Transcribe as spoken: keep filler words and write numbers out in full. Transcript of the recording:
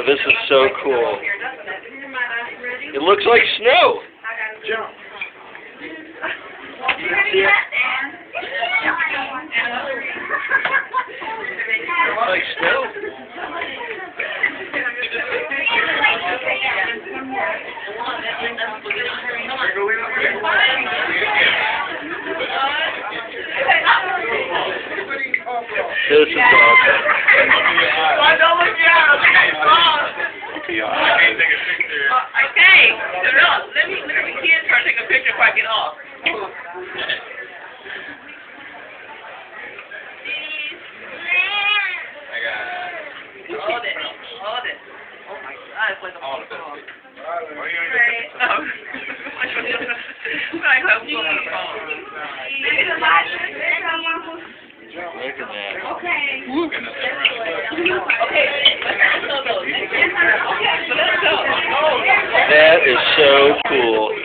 this is so cool. It looks like snow. Jump. Like snow. This is awesome. Okay, so no, let me look at the kids try to take a picture before I get off. Hold it, hold it. Oh my God, it's like a phone call. Right. Oh. Like a phone call. Look at that. Okay. Okay. Let's go. That is so cool.